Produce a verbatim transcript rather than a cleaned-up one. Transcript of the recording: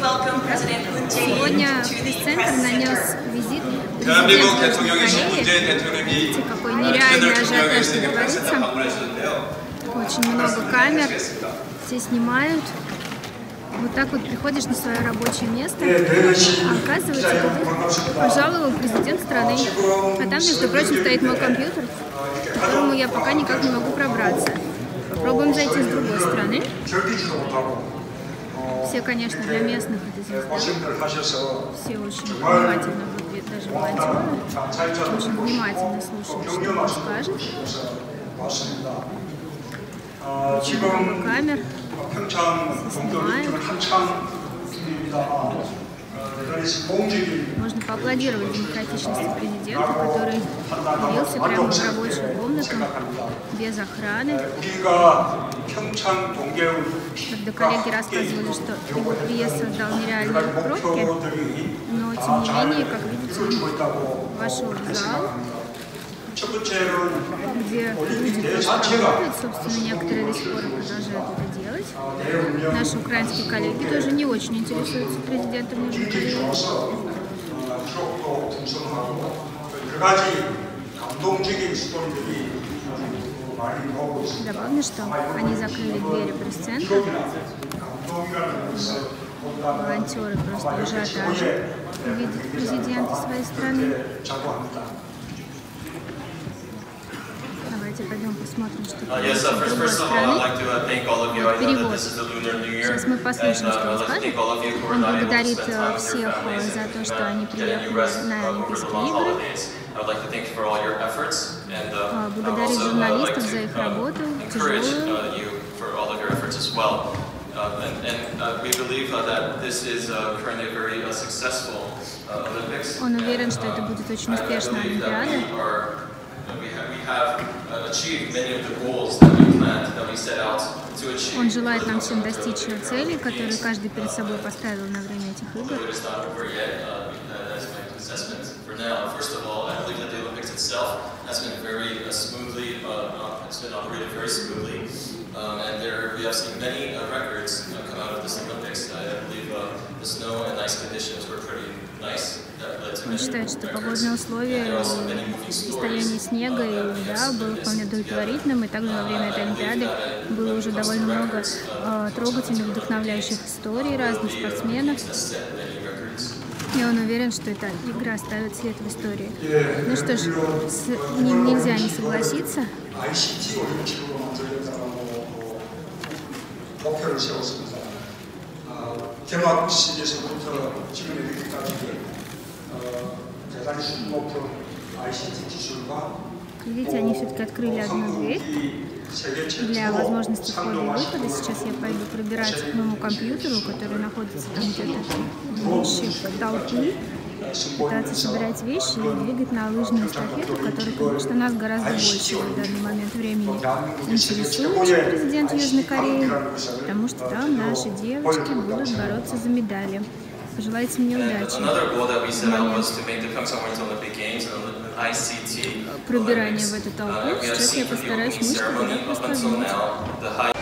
Сегодня пресс-центр нанес визит президенту Кореи. Видите, какой нереальный ажиотаж творится. Очень много камер, все снимают. Вот так вот приходишь на свое рабочее место, а оказывается, ты пожаловал президент страны. А там, между прочим, стоит мой компьютер, к которому я пока никак не могу пробраться. Попробуем зайти с другой стороны. Все, конечно, для местных это звезда. Все очень внимательно выглядят, даже волонтеры. Очень внимательно слушают, что он скажет. Очень много камер. Снимают. Можно поаплодировать демократичности президента, который явился прямо в рабочую комнату, без охраны. Когда коллеги рассказывали, что его приезд создал нереальные пробки, но тем не менее, как видите, он вошел в зал, где люди тоже работают, собственно, некоторые до сих пор продолжают это делать. Наши украинские коллеги тоже не очень интересуются президентом Южной Кореи. Забавно, что они закрыли двери пресс-центра. Волонтеры просто в ажиотаже видят президента своей страны. Давайте пойдем посмотрим, что творится с другой стороны. Вот перевод. Сейчас мы послушаем, что он скажет. Он благодарит всех за то, что они приехали на Олимпийские игры. Благодарит журналистов за их работу, тяжелую. Он уверен, что это будет очень успешная Олимпиада. Он желает нам всем достичь целей, которые каждый перед собой поставил на время этих игр. Он считает, что погодные условия, состояние снега и льда было вполне удовлетворительным, и также во время этой Олимпиады было уже довольно много э, трогательных, вдохновляющих историй разных спортсменов. И он уверен, что эта игра оставит след в истории. Ну что ж, с ним нельзя не согласиться. Видите, они все-таки открыли одну дверь для возможности входа и выхода. Сейчас я пойду пробираться к моему компьютеру, который находится там где-то в гуще толпы, пытаться собирать вещи и двигать на лыжную эстафету, которая, конечно, нас гораздо больше в данный момент времени интересует, чем президент Южной Кореи, потому что там наши девочки будут бороться за медали. Пожелайте мне удачи. Пробирание в эту толпу. Сейчас я постараюсь мышку туда проскользнуть.